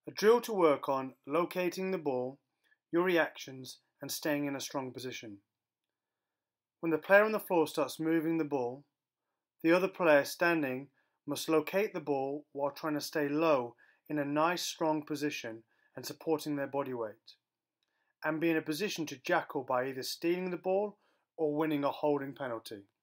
A drill to work on locating the ball, your reactions and staying in a strong position. When the player on the floor starts moving the ball, the other player standing must locate the ball while trying to stay low in a nice strong position and supporting their body weight, and be in a position to jackal by either stealing the ball or winning a holding penalty.